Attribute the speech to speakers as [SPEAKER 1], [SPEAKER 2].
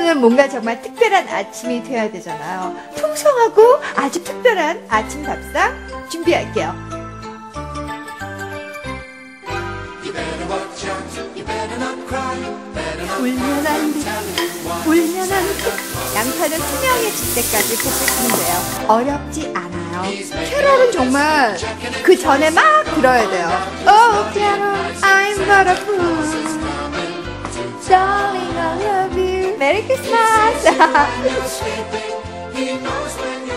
[SPEAKER 1] 오늘은 뭔가 정말 특별한 아침이 되어야 되잖아요. 풍성하고 아주 특별한 아침 밥상 준비할게요. 울면 안 돼, 울면 안 돼. 양파는 투명해질 때까지 볶으시면 돼요. 어렵지 않아요. 캐럴은 정말 그 전에 막 들어야 돼요. Oh, Carol, I'm but a fool. Darling, I love you. 메리 크리스마스.